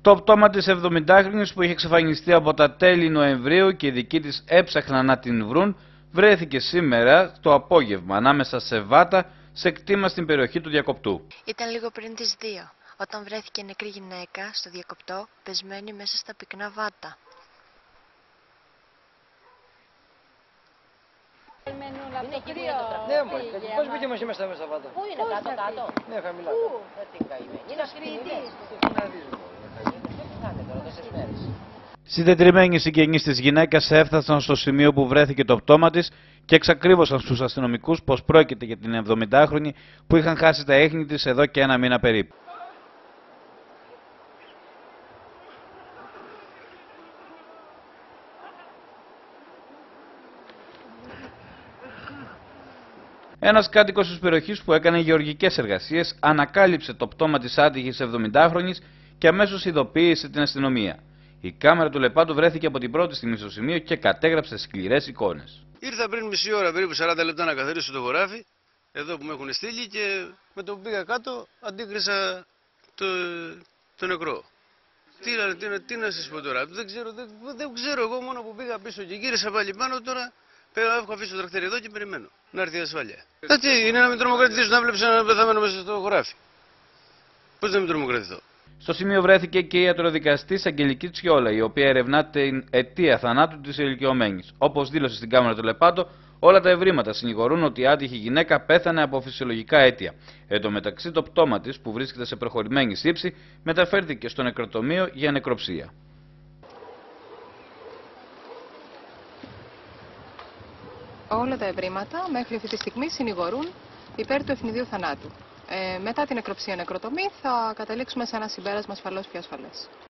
Το πτώμα της 70χρονης που είχε εξαφανιστεί από τα τέλη Νοεμβρίου και οι δικοί της έψαχναν να την βρουν, βρέθηκε σήμερα το απόγευμα ανάμεσα σε βάτα σε κτήμα στην περιοχή του Διακοπτού. Ήταν λίγο πριν τις 2, όταν βρέθηκε νεκρή γυναίκα στο Διακοπτό, πεσμένη μέσα στα πυκνά βάτα. Ναι, πώς μπήκε μαζί μέσα στα βάτα. Πού είναι, κάτω-κάτω. Ναι, χαμηλά. Πού, δεν την καημένη. Είναι ασφυρίτης. Συντετριμμένοι συγγενείς της γυναίκας έφτασαν στο σημείο που βρέθηκε το πτώμα της και εξακρίβωσαν στους αστυνομικούς πως πρόκειται για την 70χρονη που είχαν χάσει τα ίχνη της εδώ και ένα μήνα περίπου. Ένας κάτοικος της περιοχής που έκανε γεωργικές εργασίες ανακάλυψε το πτώμα της άτυχης 70χρονης και αμέσως ειδοποίησε την αστυνομία. Η κάμερα του Λεπάντου βρέθηκε από την πρώτη στιγμή στο σημείο και κατέγραψε σκληρές εικόνες. Ήρθα πριν μισή ώρα, περίπου 40 λεπτά, να καθαρίσω το χωράφι, εδώ που με έχουν στείλει, και με το που πήγα κάτω αντίκρισα το νεκρό. Τι να σας πω τώρα, δεν ξέρω, εγώ μόνο που πήγα πίσω και γύρισα πάλι πάνω τώρα. Έχω αφήσει το τρακτέρι εδώ και περιμένω να έρθει η ασφάλεια. Τι είναι να μην τρομοκρατηθείς, να βλέπεις έναν πεθαμένο μέσα στο χωράφι. Πώς να μην τρομοκρατηθώ. Στο σημείο βρέθηκε και η ιατροδικαστής Αγγελική Τσιόλα, η οποία ερευνά την αιτία θανάτου της ηλικιωμένης. Όπως δήλωσε στην κάμερα του Λεπάντο, όλα τα ευρήματα συνηγορούν ότι η άτυχη γυναίκα πέθανε από φυσιολογικά αίτια. Εν τω μεταξύ, το πτώμα της, που βρίσκεται σε προχωρημένη σύψη, μεταφέρθηκε στο νεκροτομείο για νεκροψία. Όλα τα ευρήματα μέχρι αυτή τη στιγμή συνηγορούν υπέρ του ευνηδίου θανάτου. Μετά την νεκροψία νεκροτομή θα καταλήξουμε σε ένα συμπέρασμα ασφαλώς πιο ασφαλές.